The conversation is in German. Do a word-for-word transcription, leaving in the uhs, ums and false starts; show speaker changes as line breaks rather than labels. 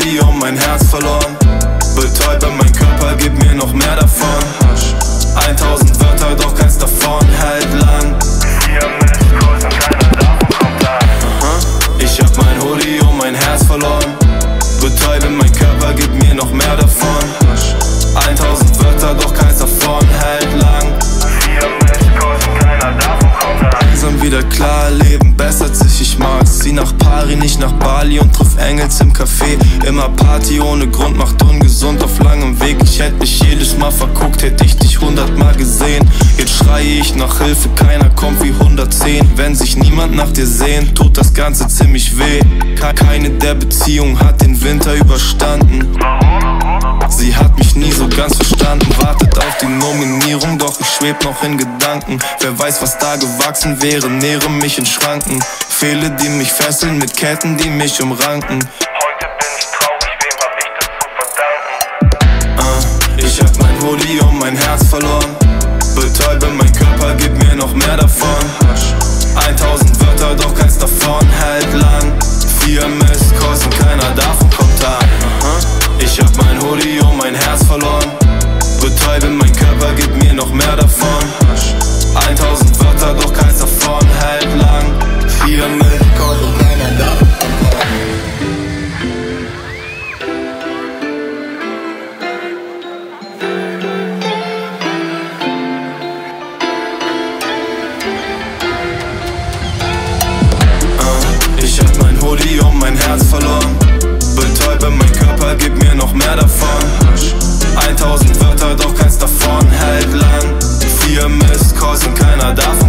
Hoodie und mein Herz verloren. Betäube mein Körper, gib mir noch mehr davon. Eintausend Wörter, doch keins davon hält lang.
Vier Misscalls und keiner davon kommt an.
Ich hab mein Hoodie und mein Herz verloren. Betäube mein Körper, gib mir noch mehr davon. Eintausend Wörter, doch keins davon hält lang.
Vier Misscalls und keiner davon kommt an.
Langsam wieder klar, Leben bessert sich, ich mag's. Zieh nach Paris, nicht nach Bali und triff Engels im Café. Immer Party ohne Grund, macht ungesund auf langem Weg. Ich hätt mich jedes Mal verguckt, hätt ich dich hundertmal gesehen. Jetzt schreie ich nach Hilfe, keiner kommt wie hundertzehn. Wenn sich niemand nach dir sehnt, tut das Ganze ziemlich weh. Keine der Beziehungen hat den Winter überstanden. Sie hat mich nie so ganz verstanden, wartet auf die Nominierung, doch ich schweb noch in Gedanken. Wer weiß, was da gewachsen wäre, nähere mich in Schranken. Fehle, die mich fesseln, mit Ketten, die mich umranken.
Heute bin ich traurig, wem hab ich das zu verdanken?
uh, Ich hab mein Hoodie und mein Herz verloren. Betäube mein Körper, gib mir noch mehr davon. Eintausend Wörter, doch keins davon hält lang. Vier Misscalls und keiner davon kommt an. Ich hab mein Hoodie und mein Herz verloren. Betäube mein Körper, gib mir noch mehr davon. Eintausend Wörter, doch keins davon hält lang. Vier Misscalls und keiner davon kommt an. Ich hab mein Hoodie und mein Herz verloren. Betäube mein Körper, gib mir noch mehr davon. Eintausend Wörter, doch keins davon hält lang. Vier Misscalls und keiner davon